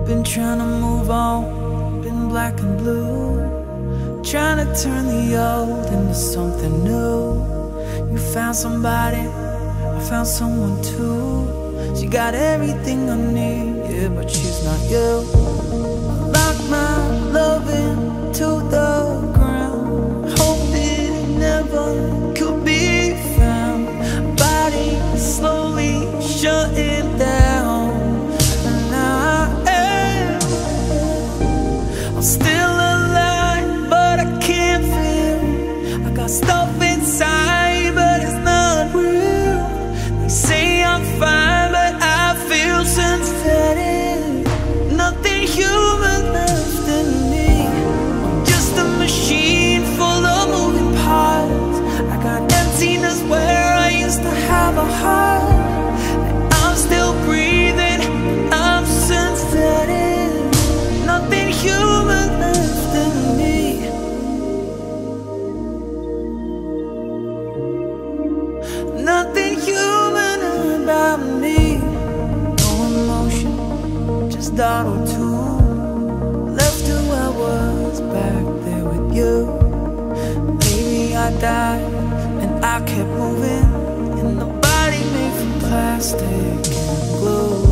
Been trying to move on, been black and blue, trying to turn the old into something new. You found somebody, I found someone too. She got everything I need, yeah, but she's not you. I locked my love into the ground, hope it never could be found. Body slowly shutting down, and now I'm still alive, but I can't feel. I got stuff inside, but it's not real. They say I'm fine, but I feel synthetic. Nothing human left in me. I'm just a machine full of moving parts. I got emptiness where I used to have a heart. And I'm still breathing, I'm synthetic. Nothing human left in me. Nothing human about me. No emotion, just auto-tune. Left who I was back there with you. Maybe I died and I kept moving in a body made from plastic and glue.